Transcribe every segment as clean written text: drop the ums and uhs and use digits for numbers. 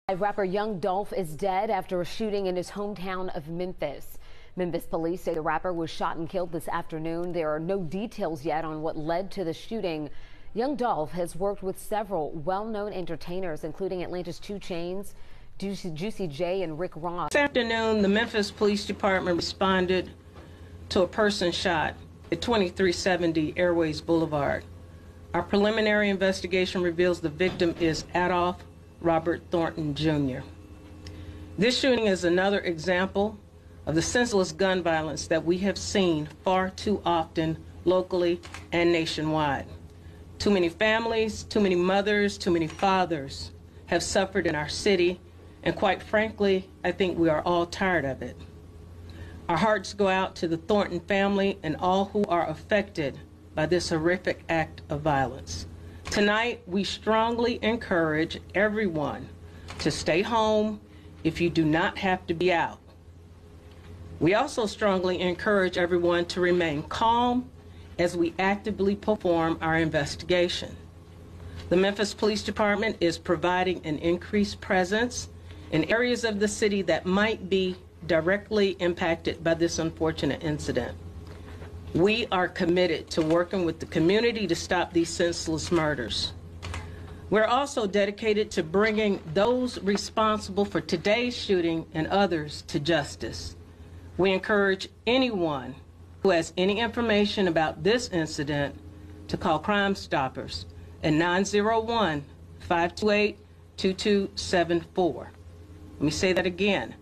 Rapper Young Dolph is dead after a shooting in his hometown of Memphis. Memphis police say the rapper was shot and killed this afternoon. There are no details yet on what led to the shooting. Young Dolph has worked with several well-known entertainers, including Atlanta's 2 Chainz, Juicy J, and Rick Ross. This afternoon, the Memphis Police Department responded to a person shot at 2370 Airways Boulevard. Our preliminary investigation reveals the victim is Adolph Robert Thornton, Jr. This shooting is another example of the senseless gun violence that we have seen far too often locally and nationwide. Too many families, too many mothers, too many fathers have suffered in our city, and quite frankly, I think we are all tired of it. Our hearts go out to the Thornton family and all who are affected by this horrific act of violence. Tonight, we strongly encourage everyone to stay home if you do not have to be out. We also strongly encourage everyone to remain calm as we actively perform our investigation. The Memphis Police Department is providing an increased presence in areas of the city that might be directly impacted by this unfortunate incident. We are committed to working with the community to stop these senseless murders. We're also dedicated to bringing those responsible for today's shooting and others to justice. We encourage anyone who has any information about this incident to call Crime Stoppers at 901-528-2274. Let me say that again,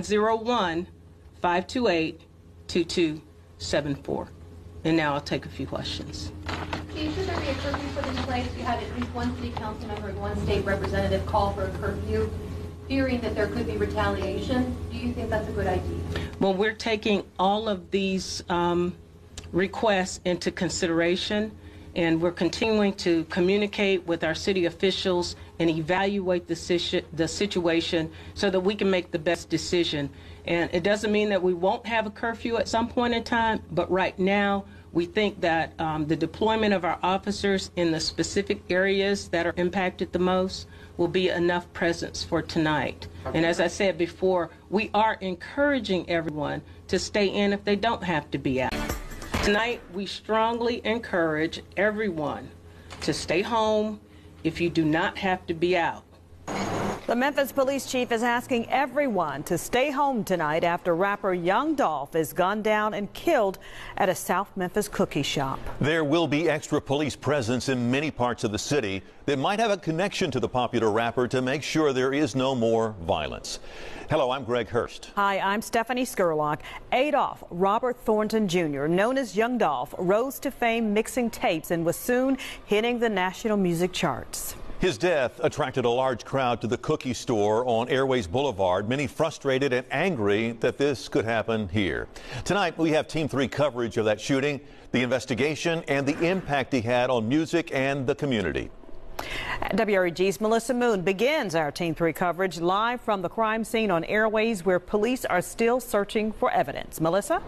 901-528-2274. And now I'll take a few questions. Chief, should there be a curfew put in place? You had at least one city council member and one state representative call for a curfew, fearing that there could be retaliation. Do you think that's a good idea? Well, we're taking all of these requests into consideration, and we're continuing to communicate with our city officials and evaluate the situation so that we can make the best decision. And it doesn't mean that we won't have a curfew at some point in time, but right now we think that the deployment of our officers in the specific areas that are impacted the most will be enough presence for tonight. And as I said before, we are encouraging everyone to stay in if they don't have to be out. Tonight, we strongly encourage everyone to stay home if you do not have to be out. The Memphis police chief is asking everyone to stay home tonight after rapper Young Dolph is gunned down and killed at a South Memphis cookie shop. There will be extra police presence in many parts of the city that might have a connection to the popular rapper to make sure there is no more violence. Hello, I'm Greg Hurst. Hi, I'm Stephanie Skurlock. Adolph Robert Thornton, Jr., known as Young Dolph, rose to fame mixing tapes and was soon hitting the national music charts. His death attracted a large crowd to the cookie store on Airways Boulevard, many frustrated and angry that this could happen here. Tonight, we have Team 3 coverage of that shooting, the investigation, and the impact he had on music and the community. WREG's Melissa Moon begins our Team 3 coverage live from the crime scene on Airways, where police are still searching for evidence. Melissa?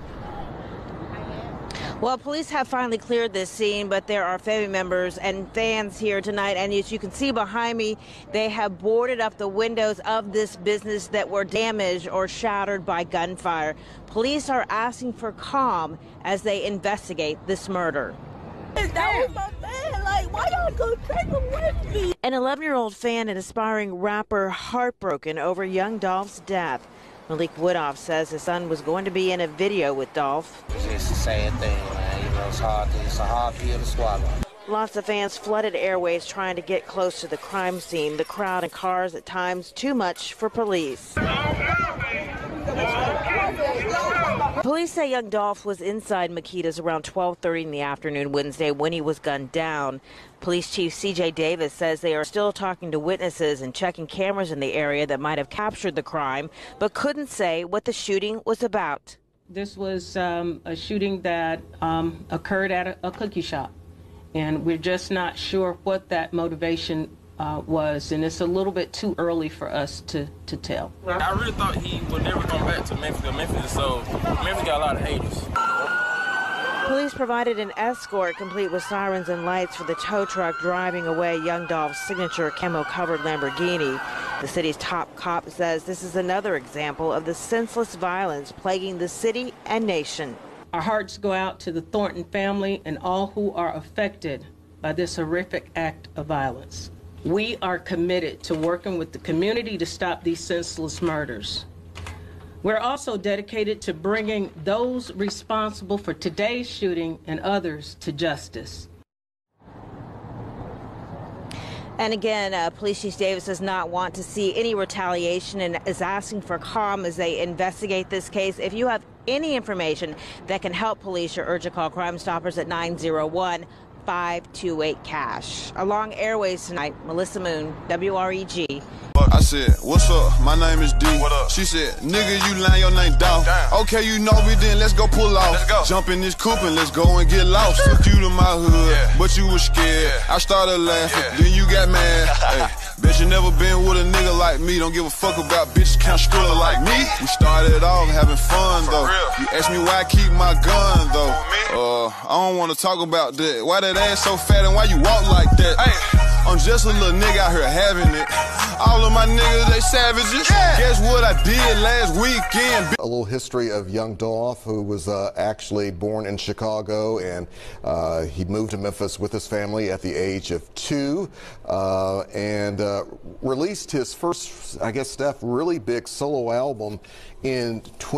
Well, police have finally cleared this scene, but there are family members and fans here tonight. And as you can see behind me, they have boarded up the windows of this business that were damaged or shattered by gunfire. Police are asking for calm as they investigate this murder. That was my man. Like, why y'all go take him with me? An 11-year-old fan and aspiring rapper heartbroken over Young Dolph's death. Malik Woodoff says his son was going to be in a video with Dolph. It's just a sad thing, man. You know, it's a hard pill to swallow. Lots of fans flooded Airways trying to get close to the crime scene. The crowd and cars at times too much for police. Police say Young Dolph was inside Makita's around 12:30 in the afternoon Wednesday when he was gunned down. Police Chief C.J. Davis says they are still talking to witnesses and checking cameras in the area that might have captured the crime, but couldn't say what the shooting was about. This was a shooting that occurred at a cookie shop, and we're just not sure what that motivation was, and it's a little bit too early for us to tell. I really thought he would never come back to Memphis, because Memphis got a lot of haters. Police provided an escort complete with sirens and lights for the tow truck driving away Young Dolph's signature camo-covered Lamborghini. The city's top cop says this is another example of the senseless violence plaguing the city and nation. Our hearts go out to the Thornton family and all who are affected by this horrific act of violence. We are committed to working with the community to stop these senseless murders. We're also dedicated to bringing those responsible for today's shooting and others to justice. And again, Police Chief Davis does not want to see any retaliation and is asking for calm as they investigate this case. If you have any information that can help police, you urge to call Crime Stoppers at 901-528-CASH. Along Airways tonight, Melissa Moon, WREG. I said, what's up? My name is D. What up? She said, nigga, you lying, your name Dolph. Okay, you know me, then let's go pull off. Let's go. Jump in this coupe and let's go and get lost. Took you to my hood, but you was scared. I started laughing, then you got mad. Hey, bet you never been with a nigga like me. Don't give a fuck about bitches count skrilla like me. We started off having fun, though. You asked me why I keep my gun, though. I don't want to talk about that. Why that ass so fat and why you walk like that? I'm just a little nigga out here having it. All of my niggas, they savages. Guess what I did last weekend? A little history of young Dolph, who was actually born in Chicago, and he moved to Memphis with his family at the age of 2, and released his first, I guess, Steph, really big solo album in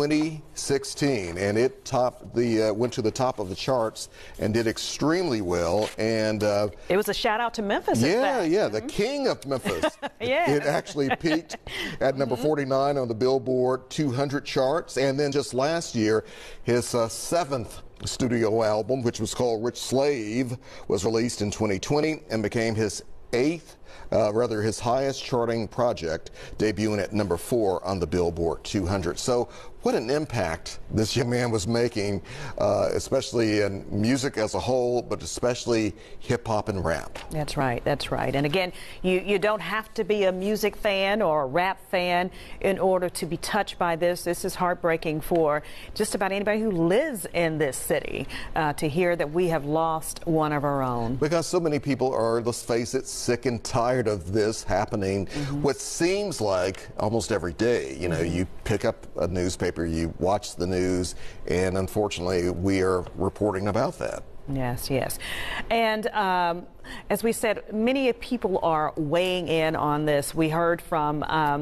2016, and it went to the top of the charts and did extremely well. And it was a shout out to Memphis. Yeah, the king of Memphis. It actually peaked at number 49 on the Billboard 200 charts, and then just last year, his 7th studio album, which was called Rich Slave, was released in 2020 and became his 8th. His highest charting project, debuting at number 4 on the Billboard 200. So what an impact this young man was making, especially in music as a whole, but especially hip hop and rap. That's right. That's right. And again, you don't have to be a music fan or a rap fan in order to be touched by this. This is heartbreaking for just about anybody who lives in this city to hear that we have lost one of our own. Because so many people are, let's face it, sick and tired of this happening. What seems like almost every day. You know, you pick up a newspaper, you watch the news, and unfortunately we are reporting about that. Yes, yes. And as we said, many people are weighing in on this. We heard from,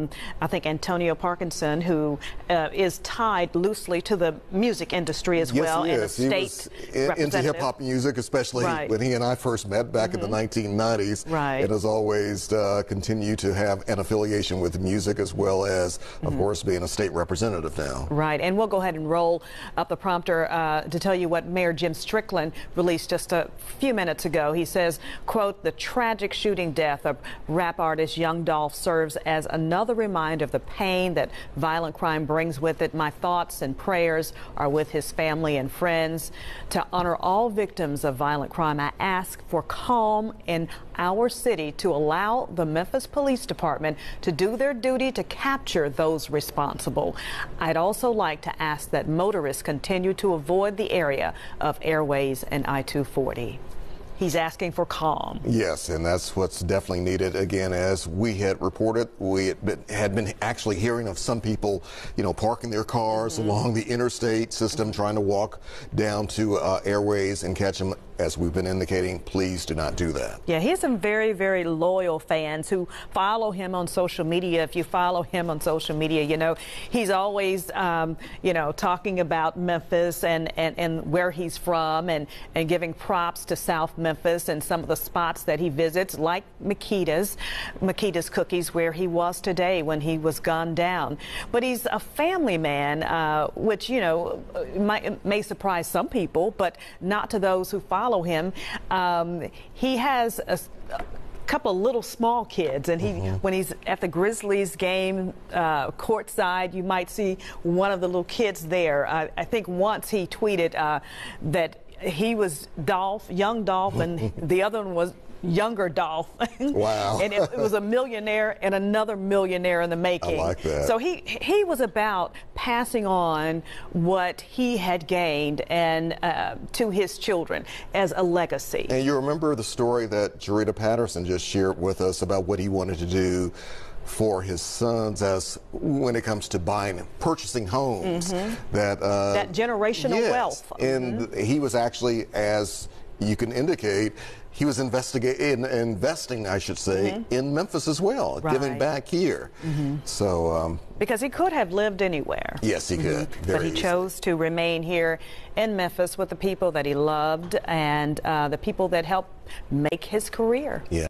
I think, Antonio Parkinson, who is tied loosely to the music industry as well. Yes, he is. He was into hip-hop music, especially when he and I first met back in the 1990s. And has always continued to have an affiliation with music, as well as, of course, being a state representative now. Right, and we'll go ahead and roll up the prompter to tell you what Mayor Jim Strickland released just a few minutes ago. He says, quote, "The tragic shooting death of rap artist Young Dolph serves as another reminder of the pain that violent crime brings with it. My thoughts and prayers are with his family and friends. To honor all victims of violent crime, I ask for calm in our city to allow the Memphis Police Department to do their duty to capture those responsible. I'd also like to ask that motorists continue to avoid the area of Airways and I-240. He's asking for calm. Yes, and that's what's definitely needed. Again, as we had reported, we had been actually hearing of some people, you know, parking their cars along the interstate system, trying to walk down to Airways and catch them. As we've been indicating, please do not do that. Yeah, he has some very, very loyal fans who follow him on social media. If you follow him on social media, you know, he's always, you know, talking about Memphis and where he's from and giving props to South Memphis and some of the spots that he visits, like Makita's Cookies, where he was today when he was gunned down. But he's a family man, which, you know, may surprise some people, but not to those who follow him. He has a couple of little small kids, and when he's at the Grizzlies game courtside, you might see one of the little kids there. I think once he tweeted that he was Dolph, young Dolph, and the other one was younger Dolph. Wow. And it was a millionaire and another millionaire in the making. I like that. So he was about passing on what he had gained and to his children as a legacy. And you remember the story that Jarita Patterson just shared with us about what he wanted to do for his sons as when it comes to buying and purchasing homes. That generational wealth. And he was actually, as you can indicate, he was investing, I should say, in Memphis as well, giving back here. So because he could have lived anywhere. Yes, he could. But he chose to remain here in Memphis with the people that he loved and the people that helped make his career. Yeah.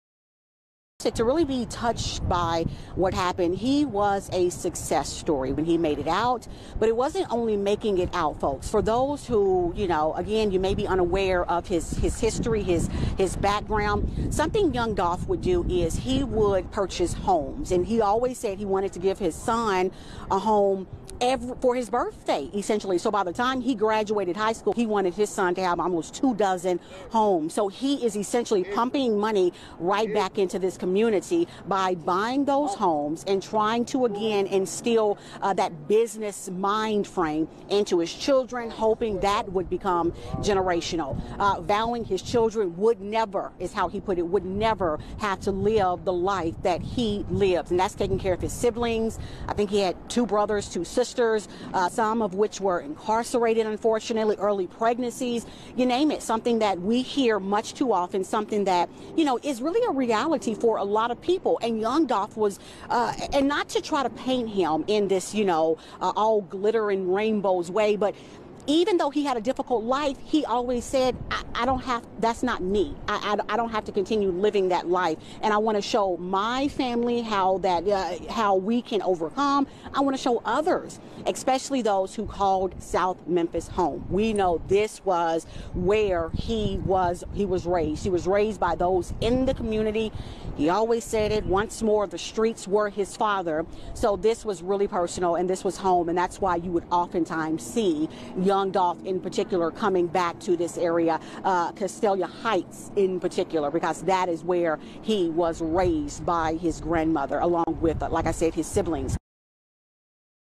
To really be touched by what happened, he was a success story when he made it out, but it wasn't only making it out, folks. For those who, you know, again, you may be unaware of his history, his background, something young Dolph would do is he would purchase homes, and he always said he wanted to give his son a home for his birthday, essentially. So by the time he graduated high school, he wanted his son to have almost 24 homes. So he is essentially pumping money right back into this community by buying those homes and trying to again instill that business mind frame into his children, hoping that would become generational. Vowing his children would never, is how he put it, would never have to live the life that he lives. And that's taking care of his siblings. I think he had 2 brothers, 2 sisters, some of which were incarcerated, unfortunately, early pregnancies, you name it, something that we hear much too often, something that, you know, is really a reality for a lot of people. And young Dolph was, and not to try to paint him in this, you know, all glitter and rainbows way, but even though he had a difficult life, he always said, I don't have, that's not me. I don't have to continue living that life. And I want to show my family how we can overcome. I want to show others, especially those who called South Memphis home. We know this was where he was raised. He was raised by those in the community. He always said it once more, the streets were his father. So this was really personal, and this was home. And that's why you would oftentimes see young Dolph in particular coming back to this area, Castelia Heights in particular, because that is where he was raised by his grandmother, along with, like I said, his siblings.